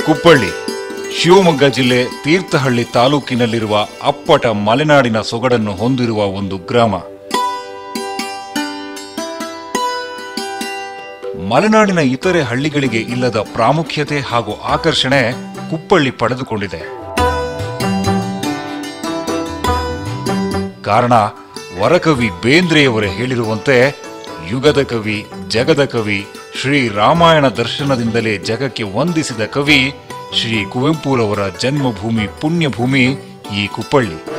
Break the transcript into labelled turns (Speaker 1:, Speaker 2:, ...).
Speaker 1: ಕುಪ್ಪಳ್ಳಿ ಶಿವಮೊಗ್ಗ ಜಿಲ್ಲೆ ತೀರ್ಥಹಳ್ಳಿ ತಾಲೂಕಿನಲ್ಲಿರುವ ಅಪ್ಪಟ ಮಲೆನಾಡಿನ ಸೊಗಡನ್ನು ಹೊಂದಿರುವ ಒಂದು ಗ್ರಾಮ. ಮಲೆನಾಡಿನ ಇತರೆ ಹಳ್ಳಿಗಳಿಗೆ ಇಲ್ಲದ ಪ್ರಾಮುಖ್ಯತೆ ಹಾಗೂ ಆಕರ್ಷಣೆ ಕುಪ್ಪಳ್ಳಿ ಪಡೆದುಕೊಂಡಿದೆ. ಕಾರಣ ವರಕವಿ ಬೇಂದ್ರೆಯವರೇ ಹೇಳಿರುವಂತೆ, ಯುಗದ ಕವಿ, ಜಗದ ಕವಿ, ಶ್ರೀ ರಾಮಾಯಣ ದರ್ಶನದಿಂದಲೇ ಜಗಕ್ಕೆ ವಂದಿಸಿದ ಕವಿ ಶ್ರೀ ಕುವೆಂಪುರವರ ಜನ್ಮಭೂಮಿ, ಪುಣ್ಯಭೂಮಿ ಈ ಕುಪ್ಪಳ್ಳಿ.